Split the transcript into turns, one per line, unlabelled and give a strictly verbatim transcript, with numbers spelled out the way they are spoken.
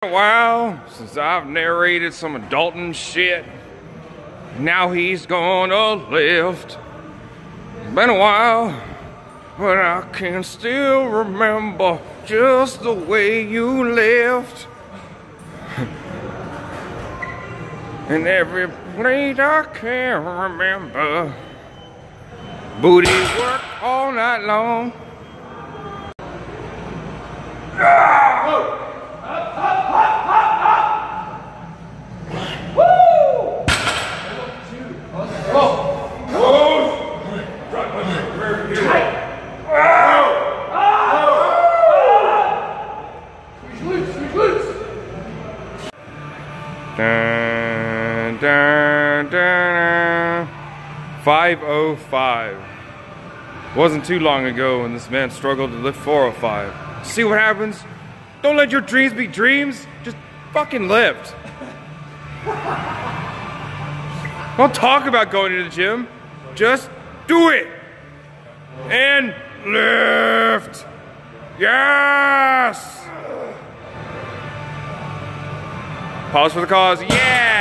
A while since I've narrated some adulting shit. Now he's gonna lift. It's been a while, but I can still remember just the way you lived. And every plate I can remember. Booty work all night long. Ah! Dun, dun, dun. five oh five. Wasn't too long ago when this man struggled to lift four oh five. See what happens? Don't let your dreams be dreams. Just fucking lift. Don't talk about going to the gym. Just do it. And lift. Yes. Pause for the cause. Yeah.